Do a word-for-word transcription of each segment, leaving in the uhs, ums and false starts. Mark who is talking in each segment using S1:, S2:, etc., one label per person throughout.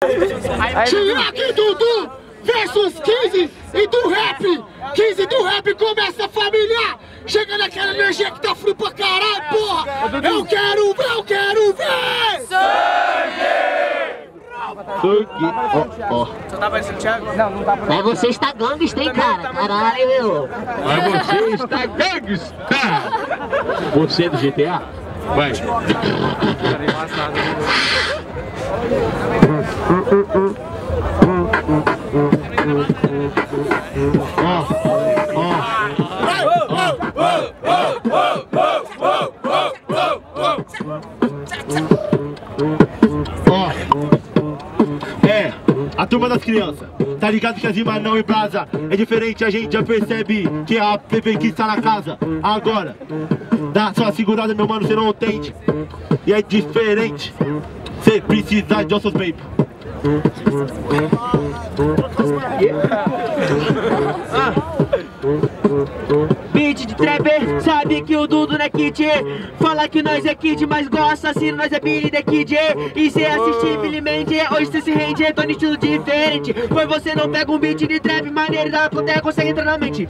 S1: Tiago e Dudu versus quinze e do rap. quinze do rap começa a família. Chega naquela energia que tá frio pra caralho, porra. Eu quero ver, eu quero ver.
S2: Sangue! Ó, ó. Você tá parecendo o Thiago? Não, não tá parecendo.
S3: Mas você está gangsta, hein, cara? Caralho, meu.
S4: Mas você está gangsta. Você é do G T A? Vai.
S5: É, a turma das crianças, tá ligado que as rimas não embrasa. É diferente, a gente já percebe que a bebê que está na casa. Agora, dá só uma segurada, meu mano, você não entende. E é diferente, cê precisa de ossos baby.
S6: Beat de trapper, sabe que o Dudu não é kid. Fala que nós é kid, mas gosta assassino, nós é Billy the Kid. E cê assiste Billy Mandy, hoje cê se rende, tô no estilo diferente. Pois você não pega um beat de trap maneiro da plateia, consegue entrar na mente.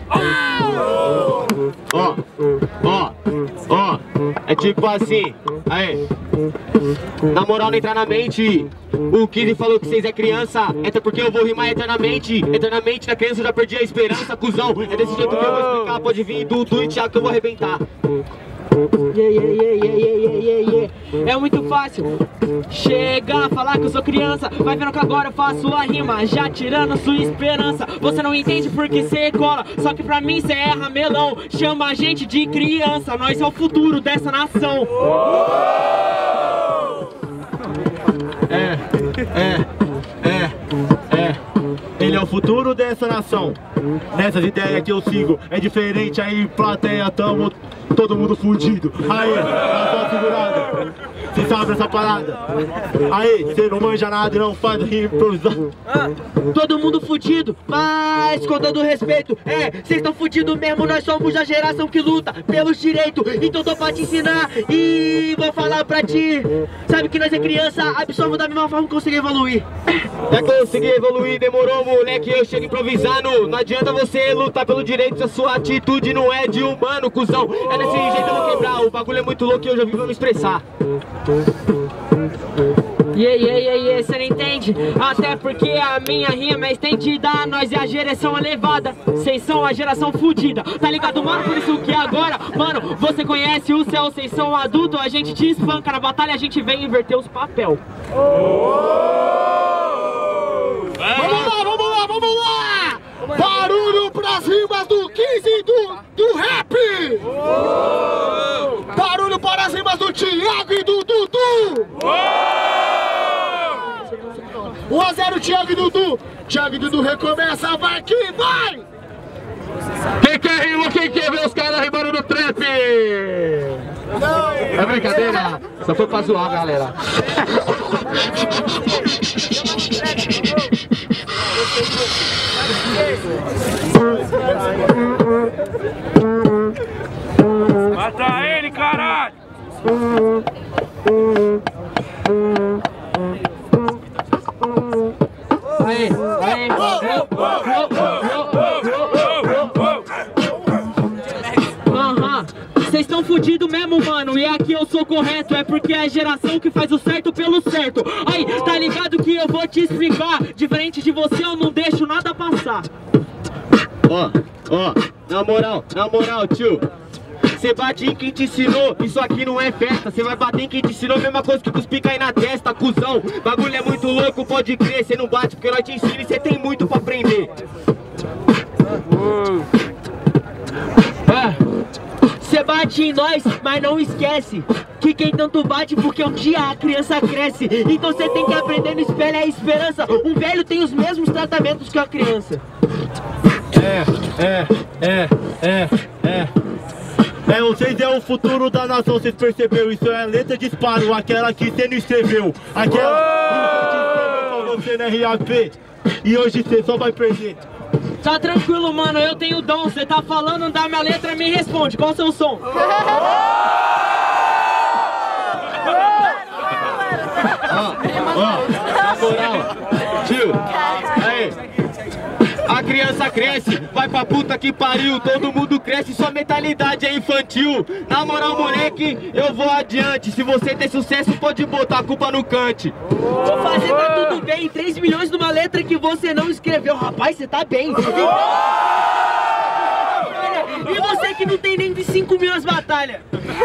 S5: Ó, ó, ó, é tipo assim, aí.
S7: Na moral, não entrar na mente. O Kid falou que vocês é criança, até porque eu vou rimar eternamente. Eternamente, na criança eu já perdi a esperança, cuzão. É desse jeito que eu vou explicar, pode vir Dudu e Thiago que eu vou arrebentar.
S6: Yeah, yeah, yeah, yeah, yeah, yeah, yeah. É muito fácil chega a falar que eu sou criança. Vai vendo que agora eu faço a rima, já tirando a sua esperança. Você não entende porque cê cola, só que pra mim cê erra melão. Chama a gente de criança, nós é o futuro dessa nação.
S5: É, é, é, é. Ele é o futuro dessa nação. Nessas ideias que eu sigo é diferente, aí plateia, tamo todo mundo fudido. Aí, tá só segurada. Cê sabe essa parada. Aí, cê não manja nada e não faz improvisar.
S6: Ah, todo mundo fudido, mas com todo respeito. É, cês tão fudido mesmo, nós somos a geração que luta pelos direitos. Então tô pra te ensinar e vou falar pra ti. Sabe que nós é criança, absorvo da mesma forma que consegui evoluir.
S7: Já consegui evoluir, demorou, moleque, eu chego improvisando. Não adianta você lutar pelo direito se a sua atitude não é de humano, cuzão. É desse jeito eu vou quebrar, o bagulho é muito louco e eu já vim pra me expressar.
S6: Yeah, yeah, yeah, yeah, cê não entende? Até porque a minha rima é estendida. Nós é a geração elevada, cês são a geração fudida. Tá ligado, mano? Por isso que agora, mano, você conhece o céu. Cês são adulto, a gente te espanca. Na batalha a gente vem inverter os papel.
S1: Oh! Vamos lá, vamos lá, vamos lá! Barulho pras rimas do quinze e do, do rap! Oh! Barulho para as rimas do Thiago e do Dudu! um a zero Thiago e Dudu! Thiago e Dudu recomeça, vai que vai!
S4: Quem quer rima, quem quer ver os caras rimando no trap? Não. É brincadeira, só foi pra zoar, galera.
S2: Mata ele, caralho!
S6: Aê, aê, aham, vocês estão fudidos mesmo, mano. E aqui eu sou correto, é porque é a geração que faz o certo pelo certo. Aí, tá ligado que eu vou te explicar. Diferente de você, eu não deixo nada passar.
S7: Ó, ó, na moral, na moral, tio. Cê bate em quem te ensinou, isso aqui não é festa. Cê vai bater em quem te ensinou, mesma coisa que cuspir cair na testa, cuzão. Bagulho é muito louco, pode crer. Cê não bate porque nós te ensina e cê tem muito pra aprender.
S6: Cê bate em nós, mas não esquece que quem tanto bate porque um dia a criança cresce. Então cê tem que aprender no espelho a esperança. Um velho tem os mesmos tratamentos que a criança.
S5: É, é, é, é, é. É, vocês é o futuro da nação, vocês perceberam? Isso é a letra de disparo, aquela que você não escreveu. Aquela que escreveu pra você no R A P. E hoje você só vai perder.
S6: Tá tranquilo, mano, eu tenho dom. Você tá falando da minha letra, me responde, qual o seu som?
S5: Ó, ó, na
S7: moral, tio, aí. A criança cresce, vai pra puta que pariu. Todo mundo cresce, sua mentalidade é infantil. Na moral, moleque, eu vou adiante. Se você tem sucesso, pode botar a culpa no cante.
S6: Vou fazer tá tudo bem, três milhões numa letra que você não escreveu. Rapaz, você tá bem. E você que não tem nem de cinco mil as batalhas.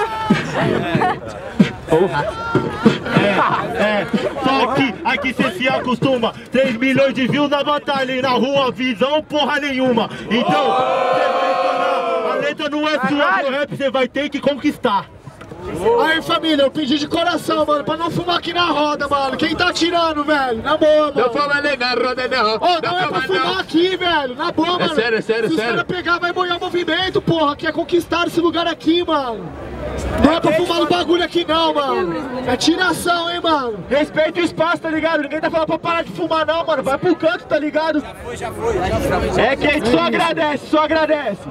S5: É, é, só que aqui cê se acostuma. três milhões de views na batalha e na rua visão porra nenhuma. Então, cê vai parar. A letra não é sua, o rap cê vai ter que conquistar.
S1: Aí família, eu pedi de coração, mano, pra não fumar aqui na roda, mano. Quem tá tirando, velho? Na boa, mano.
S4: Não fuma ali na roda, não.
S1: Ô, não é pra fumar aqui, velho. Na boa, mano.
S4: É sério, é sério,
S1: Se
S4: sério.
S1: os caras pegar, vai molhar o movimento, porra. Quer conquistar esse lugar aqui, mano. Não é pra fumar no bagulho aqui, não, mano. É tiração, hein, mano.
S5: Respeita o espaço, tá ligado? Ninguém tá falando pra parar de fumar, não, mano. Vai pro canto, tá ligado? Já foi, já foi. Já foi. É que a gente só agradece, só agradece.